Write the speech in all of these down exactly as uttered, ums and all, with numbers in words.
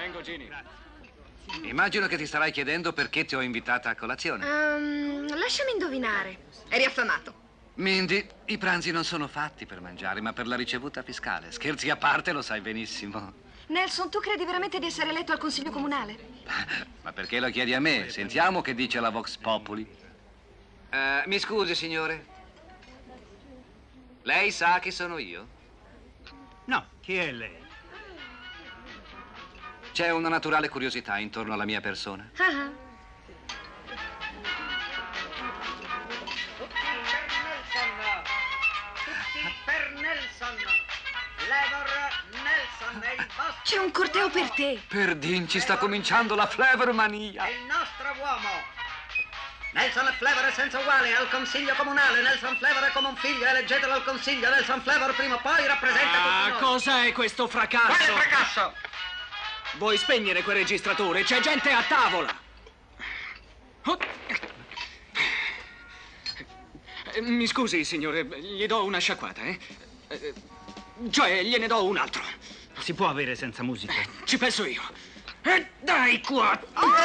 Vengo, Ginny. Immagino che ti starai chiedendo perché ti ho invitata a colazione. Um, lasciami indovinare. Eri affamato. Mindy, i pranzi non sono fatti per mangiare, ma per la ricevuta fiscale. Scherzi a parte, lo sai benissimo. Nelson, tu credi veramente di essere eletto al Consiglio Comunale? Ma perché lo chiedi a me? Sentiamo che dice la Vox Populi. Uh, mi scusi, signore. Lei sa chi sono io? No, chi è lei? C'è una naturale curiosità intorno alla mia persona. Ah. Per Nelson, Flavor Nelson è il vostro. C'è un corteo per te. Per Dinci sta cominciando la Flavor mania. È il nostro uomo. Nelson Flavor è senza uguale al Consiglio Comunale. Nelson Flavor è come un figlio, eleggetelo al Consiglio. Nelson Flavor prima o poi rappresenta Ah, tutti noi. cosa è questo fracasso? Quale fracasso? Vuoi spegnere quel registratore? C'è gente a tavola. Oh. Eh, Mi scusi, signore, gli do una sciacquata, eh? Eh, Cioè, gliene do un altro. Si può avere senza musica? Ci penso io. E dai qua!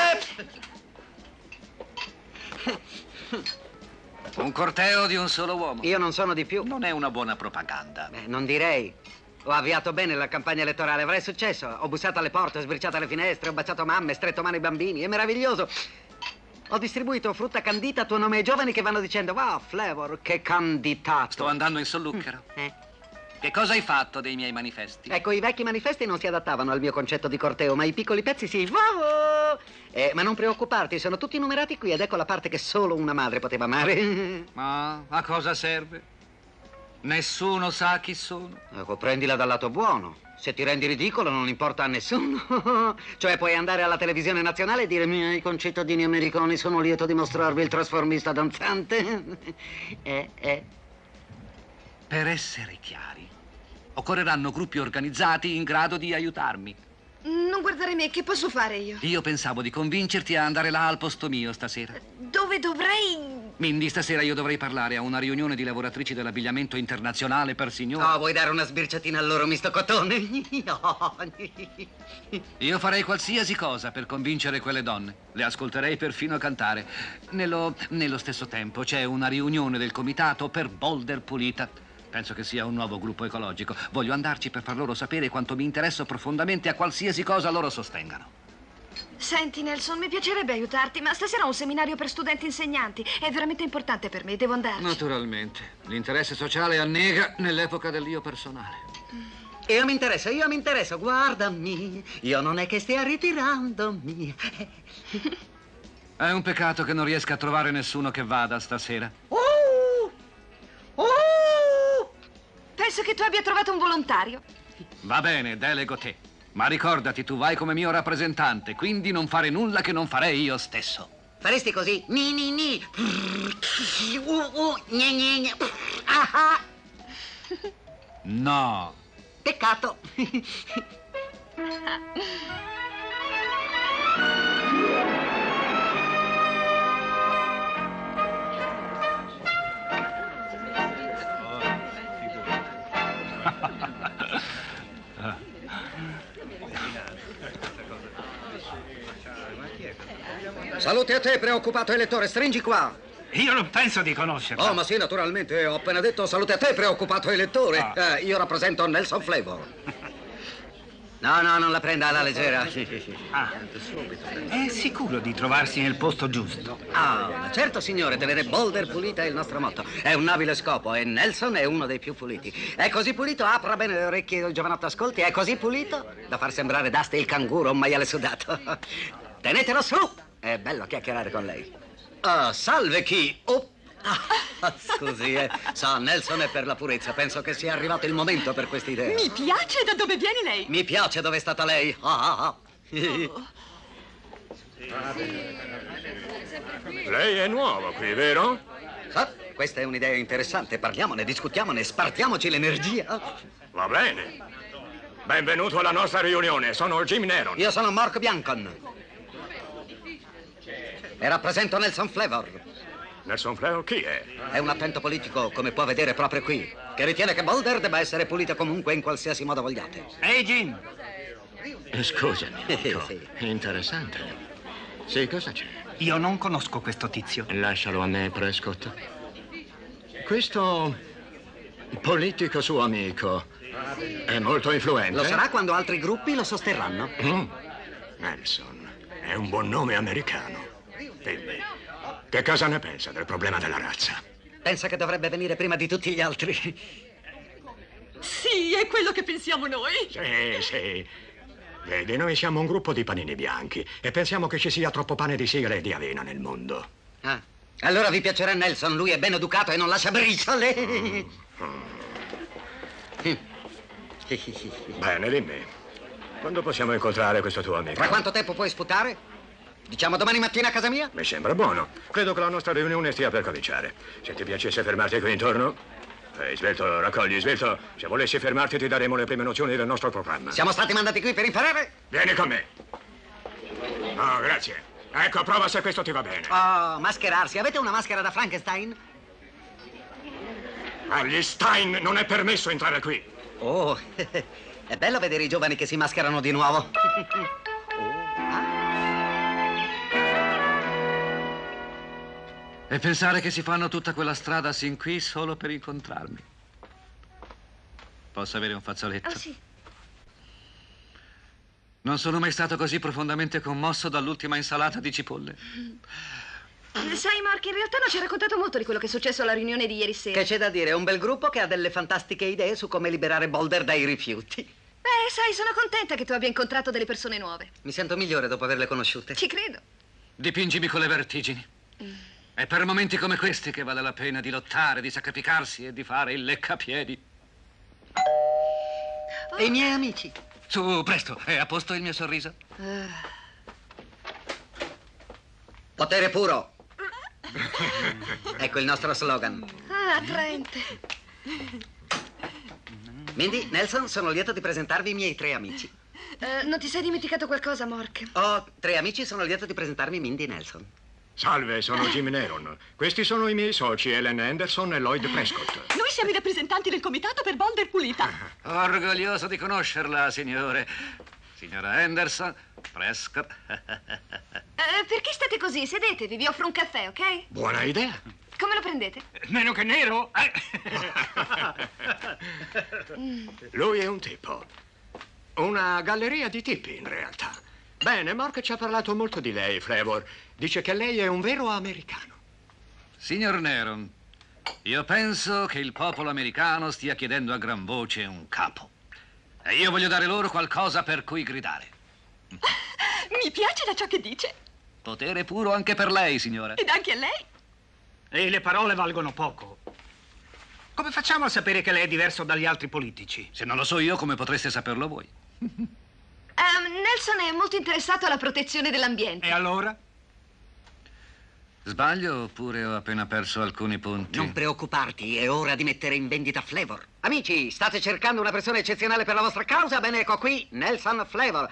Un corteo di un solo uomo. Io non sono di più. Non è una buona propaganda. Beh, non direi. Ho avviato bene la campagna elettorale, avrei successo. Ho bussato alle porte, ho sbirciato alle finestre, ho baciato mamme, stretto mano ai bambini. È meraviglioso. Ho distribuito frutta candita a tuo nome ai giovani che vanno dicendo: wow, Flavor, che candidato. Sto andando in solluchero. Eh? Che cosa hai fatto dei miei manifesti? Ecco, i vecchi manifesti non si adattavano al mio concetto di corteo, ma i piccoli pezzi sì. Wow! Eh, ma non preoccuparti, sono tutti numerati qui ed ecco la parte che solo una madre poteva amare. Ma a cosa serve? Nessuno sa chi sono. Ecco, prendila dal lato buono. Se ti rendi ridicolo non importa a nessuno. Cioè puoi andare alla televisione nazionale e dire: miei concittadini americani, sono lieto di mostrarvi il trasformista danzante. Eh, eh. Per essere chiari, occorreranno gruppi organizzati in grado di aiutarmi. Non guardare me, che posso fare io? Io pensavo di convincerti a andare là al posto mio stasera. Dove dovrei... Mindy, stasera io dovrei parlare a una riunione di lavoratrici dell'abbigliamento internazionale per signori. Oh, vuoi dare una sbirciatina al loro misto cotone? Io farei qualsiasi cosa per convincere quelle donne. Le ascolterei perfino cantare. Nello, nello stesso tempo c'è una riunione del comitato per Boulder Pulita. Penso che sia un nuovo gruppo ecologico. Voglio andarci per far loro sapere quanto mi interesso profondamente a qualsiasi cosa loro sostengano. Senti, Nelson, mi piacerebbe aiutarti, ma stasera ho un seminario per studenti insegnanti. È veramente importante per me, devo andarci. Naturalmente. L'interesse sociale annega nell'epoca dell'io personale. Io mi interessa, io mi interessa, guardami. Io non è che stia ritirandomi. È un peccato che non riesca a trovare nessuno che vada stasera. Oh! Oh! Penso che tu abbia trovato un volontario. Va bene, delego te. Ma ricordati, tu vai come mio rappresentante, quindi non fare nulla che non farei io stesso. Faresti così? Ni ni ni. Uh, uh, gne, gne, gne. Ah, ah. No. Peccato. Salute a te, preoccupato elettore, stringi qua. Io non penso di conoscerlo. Oh, ma sì, naturalmente, ho appena detto salute a te, preoccupato elettore. Ah. Eh, io rappresento Nelson Flavor. No, no, non la prenda alla leggera. Sì, sì, sì. Ah, è sicuro di trovarsi nel posto giusto? Ah, certo, signore, tenere Boulder pulita è il nostro motto. È un nobile scopo e Nelson è uno dei più puliti. È così pulito, apra bene le orecchie, il giovanotto ascolti, è così pulito da far sembrare Dusty il canguro, un maiale sudato. Tenetelo su! È bello chiacchierare con lei. Ah, salve chi? Oh. Ah, scusi, eh. So, Nelson è per la purezza. Penso che sia arrivato il momento per questa idea. Mi piace. Da dove viene lei? Mi piace dove è stata lei. Ah, ah, ah. Oh. Lei è nuova qui, vero? Sa, questa è un'idea interessante. Parliamone, discutiamone, spartiamoci l'energia. Va bene. Benvenuto alla nostra riunione. Sono Jim Neron. Io sono Mark Biancon. E rappresento Nelson Flavor. Nelson Flavor chi è? È un attento politico, come può vedere proprio qui, che ritiene che Boulder debba essere pulita comunque in qualsiasi modo vogliate. Ehi, Jim! Eh, Scusami, amico. Sì. Interessante. Sì, cosa c'è? Io non conosco questo tizio. Lascialo a me, Prescott. Questo politico suo amico è molto influente. Lo sarà quando altri gruppi lo sosterranno. Mm. Nelson è un buon nome americano. Dimmi, che cosa ne pensa del problema della razza? Pensa che dovrebbe venire prima di tutti gli altri. Sì, è quello che pensiamo noi. Sì, sì. Vedi, noi siamo un gruppo di panini bianchi e pensiamo che ci sia troppo pane di sigare e di avena nel mondo. Ah, allora vi piacerà Nelson, lui è ben educato e non lascia briciole. Mm. Bene, dimmi. Quando possiamo incontrare questo tuo amico? Tra quanto tempo puoi sputare? Diciamo domani mattina a casa mia? Mi sembra buono. Credo che la nostra riunione stia per cominciare. Se ti piacesse fermarti qui intorno... Ehi, Svelto, raccogli, Svelto. Se volessi fermarti ti daremo le prime nozioni del nostro programma. Siamo stati mandati qui per imparare? Vieni con me. Oh, grazie. Ecco, prova se questo ti va bene. Oh, mascherarsi. Avete una maschera da Frankenstein? Agli Stein non è permesso entrare qui. Oh, è bello vedere i giovani che si mascherano di nuovo. Oh, ah. E pensare che si fanno tutta quella strada sin qui solo per incontrarmi. Posso avere un fazzoletto? Oh, sì. Non sono mai stato così profondamente commosso dall'ultima insalata di cipolle. Sai, Mark, in realtà non ci ha raccontato molto di quello che è successo alla riunione di ieri sera. Che c'è da dire? È un bel gruppo che ha delle fantastiche idee su come liberare Boulder dai rifiuti. Beh, sai, sono contenta che tu abbia incontrato delle persone nuove. Mi sento migliore dopo averle conosciute. Ci credo. Dipingimi con le vertigini. È per momenti come questi che vale la pena di lottare, di sacrificarsi e di fare il leccapiedi. E i miei amici? Su, presto, è a posto il mio sorriso? Uh. Potere puro. Ecco il nostro slogan. Ah, attraente. Mindy, Nelson, sono lieto di presentarvi i miei tre amici. Uh, non ti sei dimenticato qualcosa, Mark? Oh, tre amici, sono lieto di presentarvi Mindy e Nelson. Salve, sono Jim Neron. Questi sono i miei soci, Ellen Anderson e Lloyd Prescott. Noi siamo i rappresentanti del comitato per Boulder Pulita. Orgoglioso di conoscerla, signore. Signora Anderson, Prescott. Uh, perché state così? Sedetevi, vi offro un caffè, ok? Buona idea. Come lo prendete? Meno che nero. Eh. Lui è un tipo. Una galleria di tipi, in realtà. Bene, Mark ci ha parlato molto di lei, Flavor. Dice che lei è un vero americano. Signor Neron, io penso che il popolo americano stia chiedendo a gran voce un capo. E io voglio dare loro qualcosa per cui gridare. Mi piace da ciò che dice. Potere puro anche per lei, signora. Ed anche a lei. E le parole valgono poco. Come facciamo a sapere che lei è diverso dagli altri politici? Se non lo so io, come potreste saperlo voi? Um, Nelson è molto interessato alla protezione dell'ambiente. E allora? Sbaglio oppure ho appena perso alcuni punti? Non preoccuparti, è ora di mettere in vendita Flavor. Amici, state cercando una persona eccezionale per la vostra causa? Bene, ecco qui, Nelson Flavor.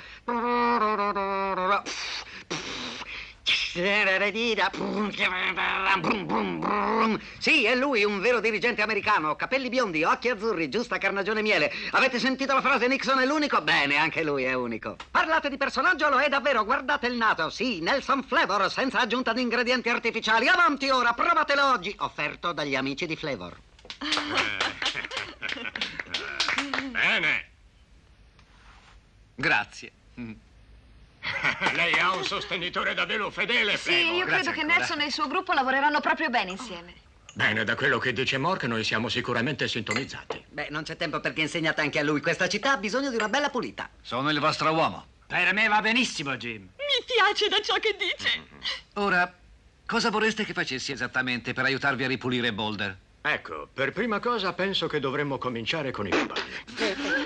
Sì, è lui, un vero dirigente americano. Capelli biondi, occhi azzurri, giusta carnagione miele. Avete sentito la frase Nixon è l'unico? Bene, anche lui è unico. Parlate di personaggio, lo è davvero, guardate il nato. Sì, Nelson Flavor, senza aggiunta di ingredienti artificiali. Avanti ora, provatelo oggi. Offerto dagli amici di Flavor. Bene. Grazie. Lei ha un sostenitore davvero fedele, Sì, Flavor. io credo che Nelson e il suo gruppo lavoreranno proprio bene insieme. Bene, da quello che dice Mark noi siamo sicuramente sintonizzati. Beh, non c'è tempo perché insegnate anche a lui. Questa città ha bisogno di una bella pulita. Sono il vostro uomo. Per me va benissimo, Jim. Mi piace da ciò che dice. Ora, cosa vorreste che facessi esattamente per aiutarvi a ripulire Boulder? Ecco, per prima cosa penso che dovremmo cominciare con i bagni.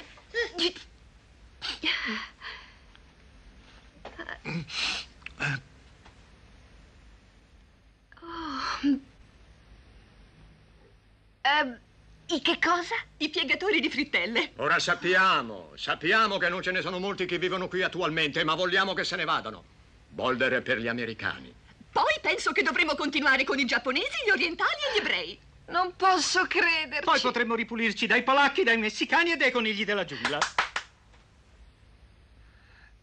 Uh, I che cosa? I piegatori di frittelle. Ora sappiamo, sappiamo che non ce ne sono molti che vivono qui attualmente, ma vogliamo che se ne vadano. Boulder è per gli americani. Poi penso che dovremo continuare con i giapponesi, gli orientali e gli ebrei. Non posso crederci. Poi potremmo ripulirci dai polacchi, dai messicani e dai conigli della giungla.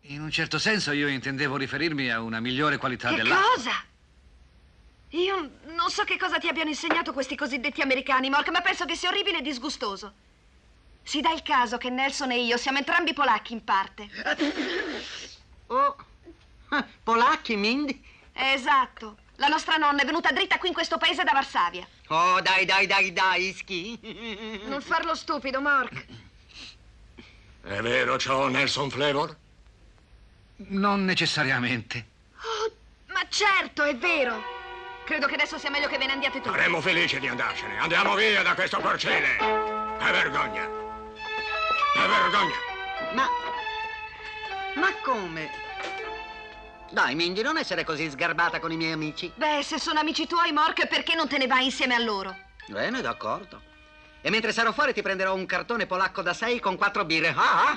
In un certo senso io intendevo riferirmi a una migliore qualità Che dell'acqua. cosa? Io non so che cosa ti abbiano insegnato questi cosiddetti americani, Mork, ma penso che sia orribile e disgustoso. Si dà il caso che Nelson e io siamo entrambi polacchi in parte. Oh, polacchi, Mindy? Esatto. La nostra nonna è venuta dritta qui in questo paese da Varsavia. Oh, dai, dai, dai, dai, schi. Non farlo stupido, Mork. È vero ciò, Nelson Flavor? Non necessariamente. Oh, ma certo, è vero. Credo che adesso sia meglio che ve ne andiate tutti. Saremmo felici di andarcene. Andiamo via da questo corcile. È vergogna. È vergogna. Ma... Ma come? Dai, Mindy, non essere così sgarbata con i miei amici. Beh, se sono amici tuoi, Mork, perché non te ne vai insieme a loro? Bene, d'accordo. E mentre sarò fuori ti prenderò un cartone polacco da sei con quattro birre. Ah!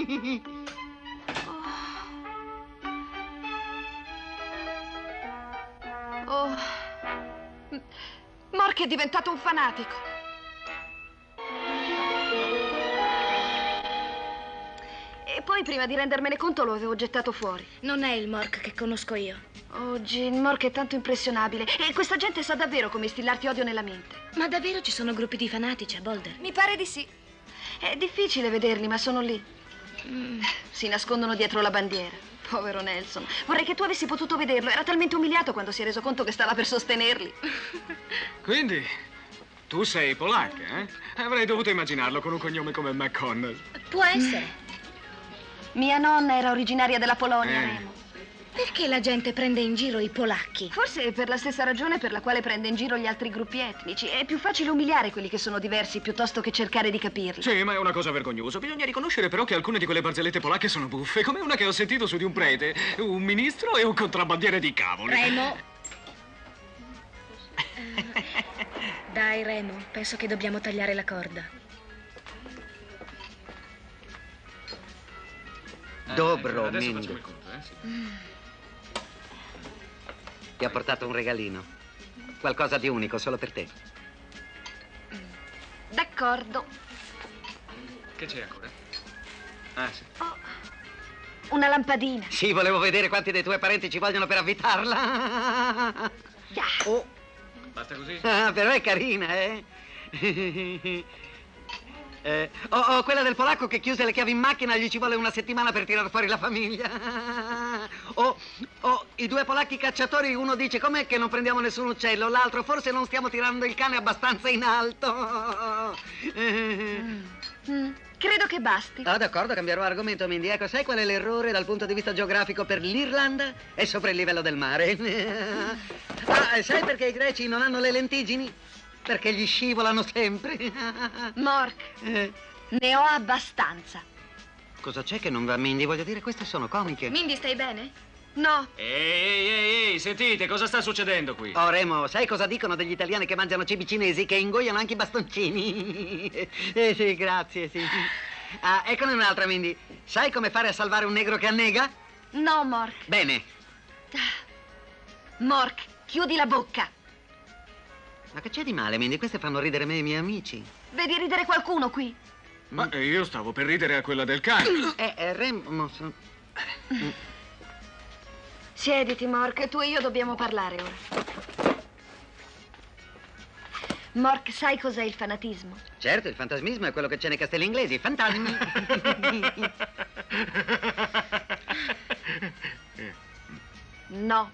Oh. Mork è diventato un fanatico. E poi, prima di rendermene conto, lo avevo gettato fuori. Non è il Mork che conosco io. Oh, Jean, Mork è tanto impressionabile. E questa gente sa davvero come instillarti odio nella mente. Ma davvero ci sono gruppi di fanatici a Boulder? Mi pare di sì. È difficile vederli, ma sono lì. Mm. Si nascondono dietro la bandiera. Povero Nelson. Vorrei che tu avessi potuto vederlo. Era talmente umiliato quando si è reso conto che stava per sostenerli. Quindi, tu sei polacca, eh? Avrei dovuto immaginarlo con un cognome come McConnell. Può essere. Mia nonna era originaria della Polonia, Eh. Remo. Perché la gente prende in giro i polacchi? Forse per la stessa ragione per la quale prende in giro gli altri gruppi etnici. È più facile umiliare quelli che sono diversi piuttosto che cercare di capirli. Sì, ma è una cosa vergognosa. Bisogna riconoscere però che alcune di quelle barzellette polacche sono buffe, come una che ho sentito su di un prete, un ministro e un contrabbandiere di cavoli. Remo. Eh, Dai, Remo, penso che dobbiamo tagliare la corda. Dobro, Adesso Mindy. facciamo il conto, eh? Sì. Ti ho portato un regalino. Qualcosa di unico solo per te. D'accordo. Che c'è ancora? Ah, sì. Oh, una lampadina. Sì, volevo vedere quanti dei tuoi parenti ci vogliono per avvitarla. Oh, Basta così? ah, però è carina, eh? eh oh, oh, quella del polacco che chiuse le chiavi in macchina, gli ci vuole una settimana per tirar fuori la famiglia. Oh, oh, i due polacchi cacciatori, uno dice com'è che non prendiamo nessun uccello, l'altro forse non stiamo tirando il cane abbastanza in alto. Mm, credo che basti. Ah, d'accordo, cambierò argomento, Mindy. Ecco, sai qual è l'errore dal punto di vista geografico per l'Irlanda? È sopra il livello del mare. Ah, sai perché i greci non hanno le lentiggini? Perché gli scivolano sempre. Mork, Eh, ne ho abbastanza. cosa c'è che non va, Mindy? Voglio dire, queste sono comiche. Mindy, stai bene? No, Ehi, ehi, ehi, ehi, sentite, cosa sta succedendo qui? Oh, Remo, sai cosa dicono degli italiani che mangiano cibi cinesi? Che ingoiano anche i bastoncini. Eh sì, grazie, sì. Ah, eccone un'altra, Mindy. Sai come fare a salvare un negro che annega? no, Mork. Bene. Mork, chiudi la bocca. Ma che c'è di male, Mindy? Queste fanno ridere me e i miei amici. Vedi ridere qualcuno qui? Ma eh, io stavo per ridere a quella del cane. Eh, eh Remo... so- Siediti, Mork, tu e io dobbiamo parlare ora. Mork, sai cos'è il fanatismo? Certo, il fantasmismo è quello che c'è nei castelli inglesi. Fantasmi. No.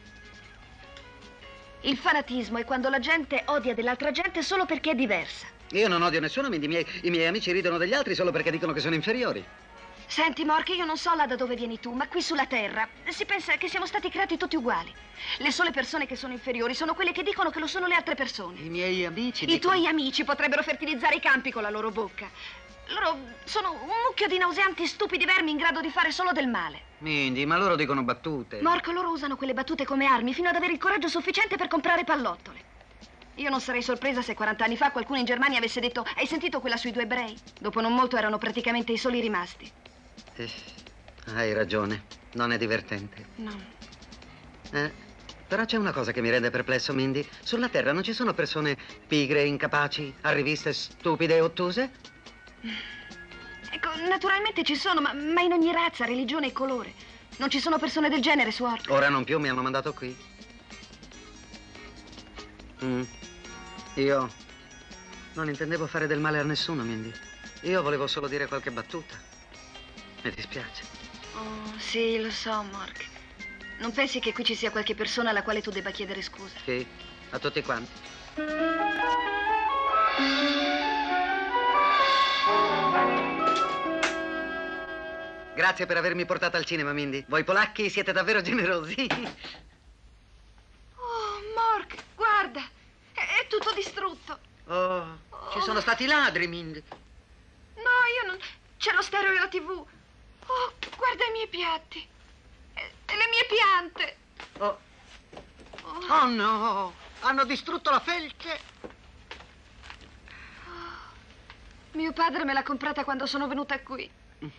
Il fanatismo è quando la gente odia dell'altra gente solo perché è diversa. Io non odio nessuno, Mindy. I miei, i miei amici ridono degli altri solo perché dicono che sono inferiori. Senti, Mork, io non so là da dove vieni tu, ma qui sulla Terra si pensa che siamo stati creati tutti uguali. Le sole persone che sono inferiori sono quelle che dicono che lo sono le altre persone. I miei amici I dicono... tuoi amici potrebbero fertilizzare i campi con la loro bocca. Loro sono un mucchio di nauseanti, stupidi vermi in grado di fare solo del male. Mindy, ma loro dicono battute. Mork, loro usano quelle battute come armi fino ad avere il coraggio sufficiente per comprare pallottole. Io non sarei sorpresa se quaranta anni fa qualcuno in Germania avesse detto: hai sentito quella sui due ebrei? Dopo non molto erano praticamente i soli rimasti. Eh, hai ragione, non è divertente. No. Eh, però c'è una cosa che mi rende perplesso, Mindy. Sulla Terra non ci sono persone pigre, incapaci, arriviste, stupide e ottuse? Ecco, naturalmente ci sono, ma, ma in ogni razza, religione e colore. Non ci sono persone del genere su Orc. Ora non più, mi hanno mandato qui. Mm. Io non intendevo fare del male a nessuno, Mindy. Io volevo solo dire qualche battuta. Mi dispiace. Oh, sì, lo so, Mork. Non pensi che qui ci sia qualche persona alla quale tu debba chiedere scusa? Sì, a tutti quanti. Grazie per avermi portato al cinema, Mindy. Voi polacchi siete davvero generosi. Oh, Mork, guarda. È, è tutto distrutto. Oh, ci sono stati ladri, Mindy. No, io non... C'è lo stereo e la tivù. Oh, guarda i miei piatti. E, e le mie piante. Oh. Oh no, hanno distrutto la felce. Oh, mio padre me l'ha comprata quando sono venuta qui.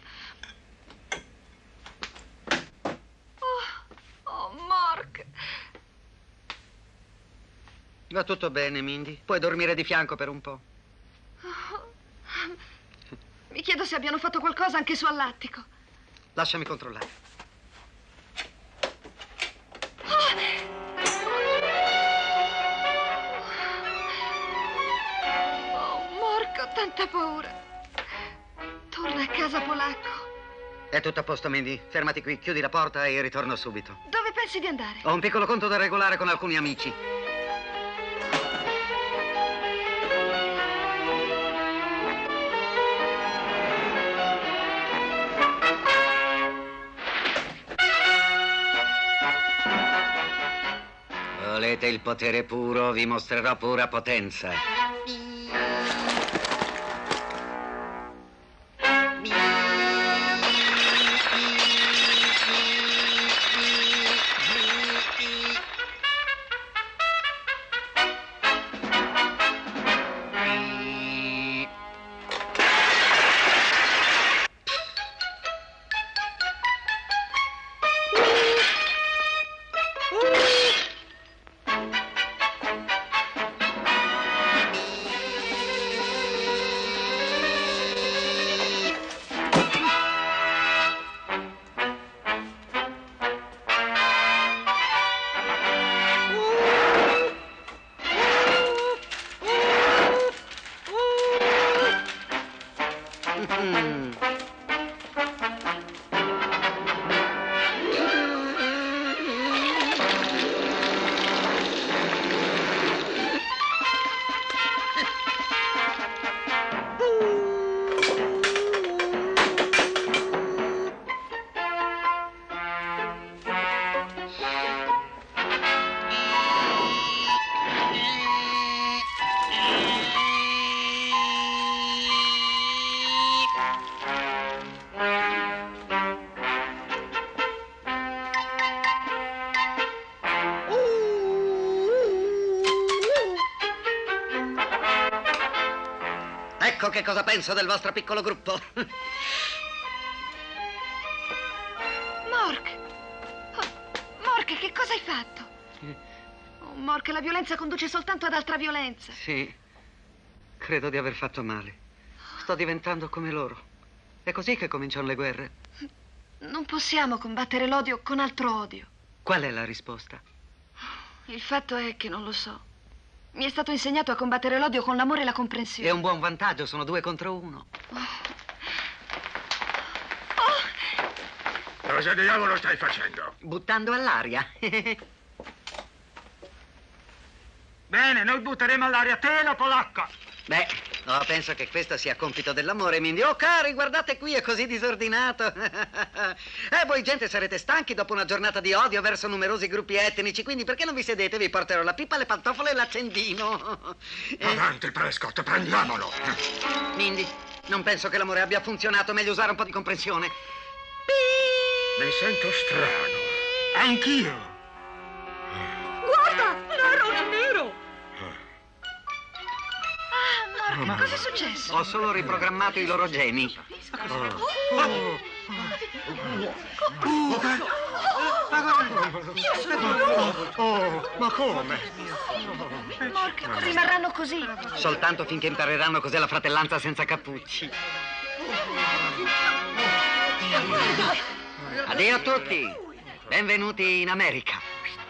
Oh, oh, Mork. Va tutto bene, Mindy. Puoi dormire di fianco per un po'. Oh. Mi chiedo se abbiano fatto qualcosa anche su all'attico. Lasciami controllare. Oh, Mork, ho tanta paura. Torna a casa, polacco. È tutto a posto, Mindy. Fermati qui, chiudi la porta e ritorno subito. Dove pensi di andare? Ho un piccolo conto da regolare con alcuni amici. Volete il potere puro? Vi mostrerò pura potenza. Ecco che cosa penso del vostro piccolo gruppo. Mork! Oh, Mork, che cosa hai fatto? Oh, Mork, la violenza conduce soltanto ad altra violenza. Sì, credo di aver fatto male. Sto diventando come loro. È così che cominciano le guerre. Non possiamo combattere l'odio con altro odio. Qual è la risposta? Il fatto è che non lo so. Mi è stato insegnato a combattere l'odio con l'amore e la comprensione. È un buon vantaggio, sono due contro uno. Oh. Oh. Cosa diavolo stai facendo? Buttando all'aria. Bene, noi butteremo all'aria te e la polacca. Beh, oh, penso che questo sia compito dell'amore, Mindy. Oh, cari, guardate qui, è così disordinato. Eh, voi gente sarete stanchi dopo una giornata di odio verso numerosi gruppi etnici, quindi perché non vi sedete? Vi porterò la pipa, le pantofole e l'accendino. Eh. Avanti, Prescott, prendiamolo. Mindy, non penso che l'amore abbia funzionato. Meglio usare un po' di comprensione. Mi sento strano. Anch'io. Guarda, nero è nero. Ah, Mork, ma cosa è successo? Ho solo riprogrammato i loro geni. Oh, ma come? Mork, rimarranno così. Soltanto finché impareranno cos'è la fratellanza senza cappucci. Addio a tutti. Benvenuti in America.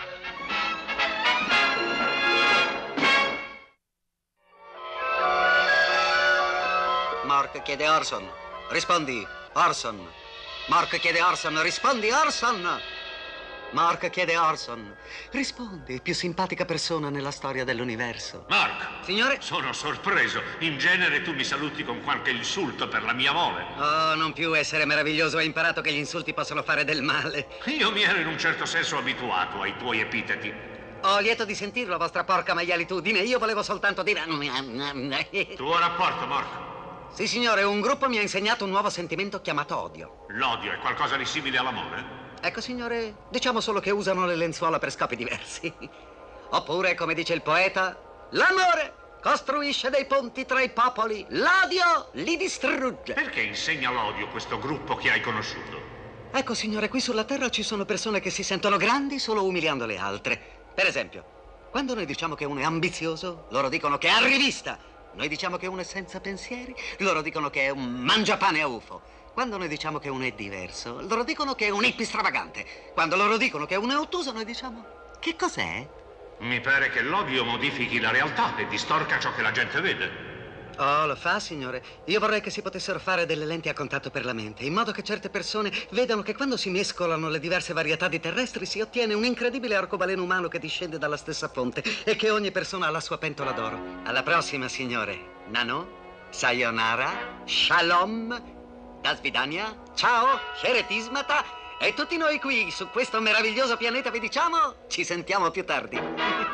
Mark chiede Orson. Rispondi, Orson. Mark chiede Orson. Rispondi, Orson. Mark chiede Orson. Rispondi, più simpatica persona nella storia dell'universo. Mark! Signore? Sono sorpreso. In genere tu mi saluti con qualche insulto per la mia mole. Oh, non più essere meraviglioso. Hai imparato che gli insulti possono fare del male. Io mi ero in un certo senso abituato ai tuoi epiteti. Oh, lieto di sentirlo, vostra porca maialitudine. Io volevo soltanto dire... Tuo rapporto, Mark? Sì, signore, un gruppo mi ha insegnato un nuovo sentimento chiamato odio. L'odio è qualcosa di simile all'amore? Ecco, signore, diciamo solo che usano le lenzuola per scopi diversi. Oppure, come dice il poeta, l'amore costruisce dei ponti tra i popoli, l'odio li distrugge. Perché insegna l'odio questo gruppo che hai conosciuto? Ecco, signore, qui sulla Terra ci sono persone che si sentono grandi solo umiliando le altre. Per esempio, quando noi diciamo che uno è ambizioso, loro dicono che è arrivista. Noi diciamo che uno è senza pensieri, loro dicono che è un mangiapane a U F O. Quando noi diciamo che uno è diverso, loro dicono che è un hippie stravagante. Quando loro dicono che uno è ottuso, noi diciamo, che cos'è? Mi pare che l'odio modifichi la realtà e distorca ciò che la gente vede. Oh, lo fa, signore. Io vorrei che si potessero fare delle lenti a contatto per la mente, in modo che certe persone vedano che quando si mescolano le diverse varietà di terrestri si ottiene un incredibile arcobaleno umano che discende dalla stessa fonte e che ogni persona ha la sua pentola d'oro. Alla prossima, signore. Nano, sayonara, shalom, dasvidania, ciao, sheretismata, e tutti noi qui su questo meraviglioso pianeta vi diciamo, ci sentiamo più tardi.